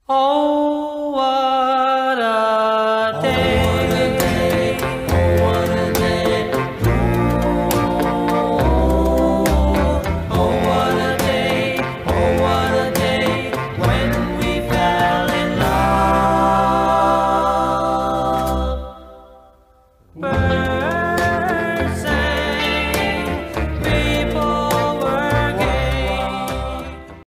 Oh, what a day. Oh, what a day. Oh, what a day. Oh, what a day when we fell in love.